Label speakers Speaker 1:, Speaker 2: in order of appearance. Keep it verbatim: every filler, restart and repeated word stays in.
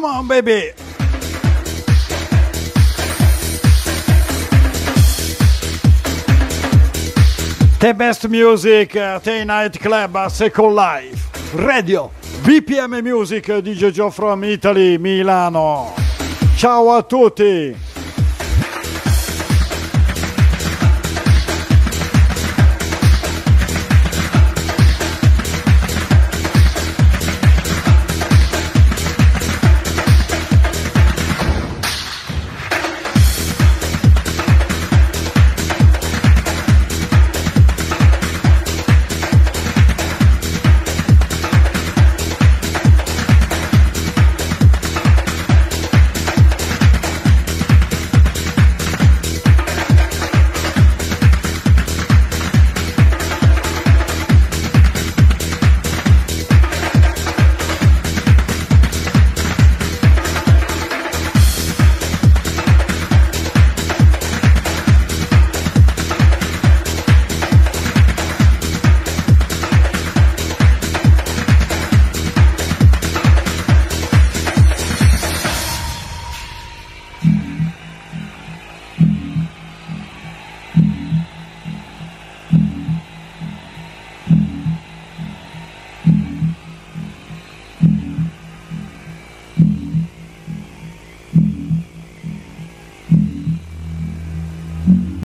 Speaker 1: Come on, baby. The best music, the night club, Second Life, radio, B P M Music di Jojo from Italy, Milano. Ciao a tutti.